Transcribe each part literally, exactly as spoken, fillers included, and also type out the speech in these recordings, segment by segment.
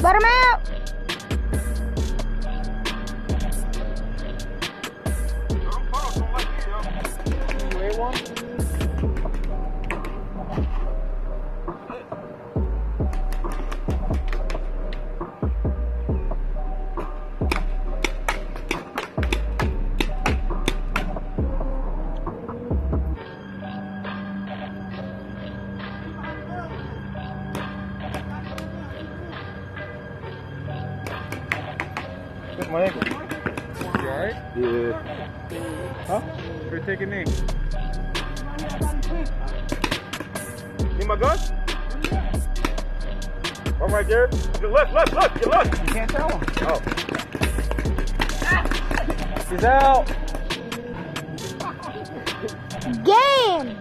Let him out. You ate one? That's my ankle. You alright? Yeah. Huh? You're taking me. Need my gun? One right there. Your left, left, left, your left. You can't tell him. Oh. He's out. Game.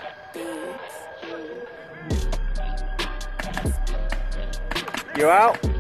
You out?